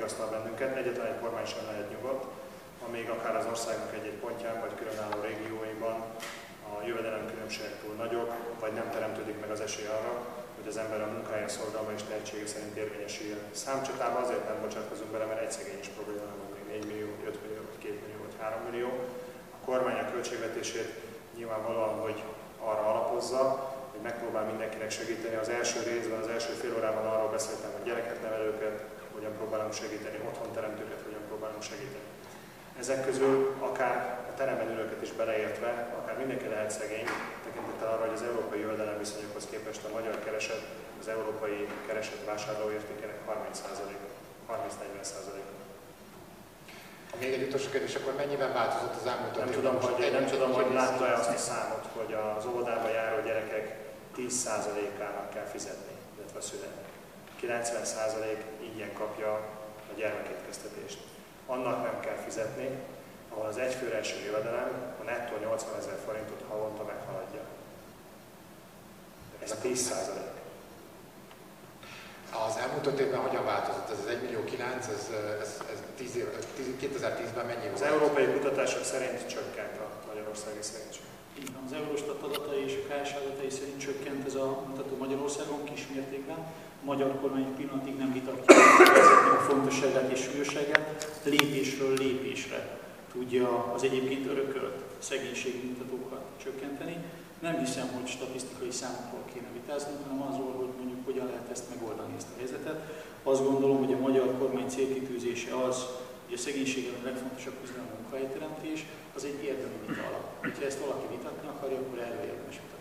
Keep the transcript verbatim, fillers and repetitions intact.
vigasztal bennünket, egyetlen egy kormány sem lehet nyugodt, amíg akár az országnak egy-egy pontján, vagy különálló régióiban a jövedelemkülönbség túl nagyobb, vagy nem teremtődik meg az esély arra, hogy az ember a munkája, szorgalma és tehetsége szerint érvényesüljön. Számcsatába azért nem bocsátkozunk bele, mert egy szegény is probléma nem van, még négy millió, öt millió, vagy két millió, vagy három millió. A kormány a költségvetését nyilvánvalóan, hogy arra alapozza, hogy megpróbál mindenkinek segíteni. Az első részben, az első fél órában arról beszéltem, hogy gyereket nevelőket hogyan próbálunk segíteni, otthonteremtőket hogyan próbálunk segíteni. Ezek közül akár a teremben ülőket is beleértve, akár mindenki lehet szegény, tekintettel arra, hogy az európai jövedelemviszonyokhoz képest a magyar kereset az európai kereset vásárlóértékének harminc harminc-negyven százalék. Még egy utolsó kérdés, akkor mennyiben változott az elmúlt Nem tudom, hogy, nem tudom, hogy látta-e azt a számot, hogy az óvodába járó gyerekek tíz százalékának kell fizetni, illetve a szülőnek. kilencven százalék ingyen kapja a gyermekétkeztetést. Annak nem kell fizetni, ahol az egyfőre eső jövedelem a nettó nyolcvanezer forintot havonta meghaladja. Ez a tíz százalék. Az elmúlt öt évben hogyan változott? Ez az egy millió kilenc, ez, ez, ez tíz év, kétezer-tízben mennyi volt? Az európai kutatások szerint csökkent a magyarországi szerint. Az Eurostat adatai és a ká es adatai szerint csökkent ez a mutató Magyarországon kismértékben. A magyar kormány pillanatig nem vitatja a fontosságát és súlyosságát, lépésről lépésre tudja az egyébként örökölt szegénységi mutatókat csökkenteni. Nem hiszem, hogy statisztikai számokról kéne vitáznunk, hanem azról, hogy mondjuk hogyan lehet ezt megoldani, ezt a helyzetet. Azt gondolom, hogy a magyar kormány célkitűzése az, hogy a szegénységen a legfontosabb küzdelem a munkahelyteremtés, az egy érdemi vita alap. Ha ezt valaki vitatni akarja, akkor erről érdemes vitatni.